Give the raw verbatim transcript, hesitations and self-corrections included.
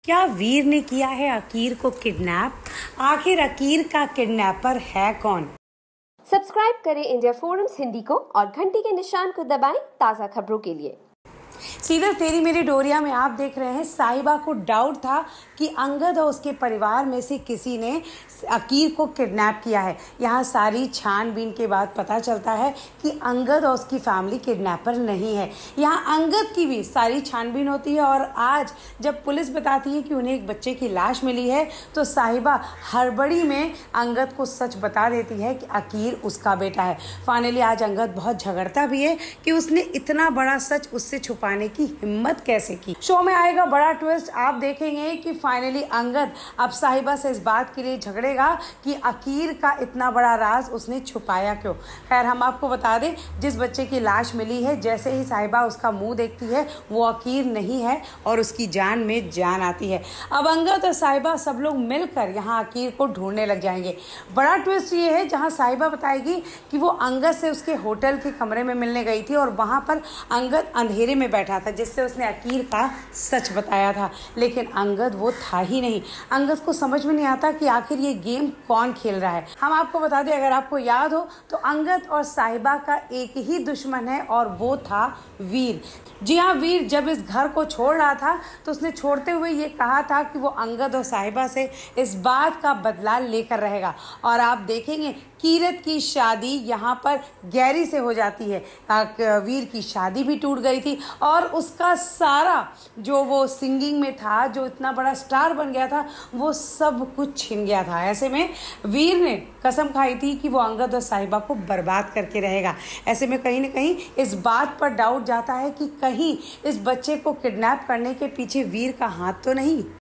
क्या वीर ने किया है अकीर को किडनैप? आखिर अकीर का किडनैपर है कौन? सब्सक्राइब करें इंडिया फोरम्स हिंदी को और घंटी के निशान को दबाएं ताज़ा खबरों के लिए। सीधर तेरी मेरी डोरिया में आप देख रहे हैं, साहिबा को डाउट था कि अंगद और उसके परिवार में से किसी ने अकीर को किडनैप किया है। यहाँ सारी छानबीन के बाद पता चलता है कि अंगद और उसकी फैमिली किडनैपर नहीं है। यहाँ अंगद की भी सारी छानबीन होती है और आज जब पुलिस बताती है कि उन्हें एक बच्चे की लाश मिली है तो साहिबा हड़बड़ी में अंगद को सच बता देती है कि अकीर उसका बेटा है। फाइनली आज अंगद बहुत झगड़ता भी है कि उसने इतना बड़ा सच उससे छुपाने की हिम्मत कैसे की। शो में आएगा बड़ा ट्विस्ट, आप देखेंगे कि फाइनली अंगद अब साहिबा से इस बात के लिए झगड़ेगा कि अकीर का इतना बड़ा राज उसने छुपाया क्यों। खैर हम आपको बता दें, जिस बच्चे की लाश मिली है जैसे ही साहिबा उसका मुंह देखती है वो अकीर नहीं है और उसकी जान में जान आती है। अब अंगद और साहिबा सब लोग मिलकर यहाँ अकीर को ढूंढने लग जाएंगे। बड़ा ट्विस्ट ये है जहाँ साहिबा बताएगी कि वो अंगद से उसके होटल के कमरे में मिलने गई थी और वहाँ पर अंगद अंधेरे में बैठा था जिससे उसने अकीर का सच बताया था, लेकिन अंगद वो था ही नहीं। अंगद को समझ में नहीं आता कि आखिर ये गेम कौन खेल रहा है। हम आपको बता दें, अगर आपको याद हो तो अंगद और साहिबा का एक ही दुश्मन है और वो था वीर। जी हाँ, वीर जब इस घर को छोड़ रहा था तो उसने छोड़ते हुए ये कहा था कि वो अंगद और साहिबा से इस बात का बदला लेकर रहेगा। और आप देखेंगे कीरत की शादी यहाँ पर गैरी से हो जाती है। वीर की शादी भी टूट गई थी और उसका सारा जो वो सिंगिंग में था, जो इतना बड़ा स्टार बन गया था, वो सब कुछ छिन गया था। ऐसे में वीर ने कसम खाई थी कि वो अंगद और साहिबा को बर्बाद करके रहेगा। ऐसे में कहीं ना कहीं इस बात पर डाउट जाता है कि कहीं इस बच्चे को किडनैप करने के पीछे वीर का हाथ तो नहीं।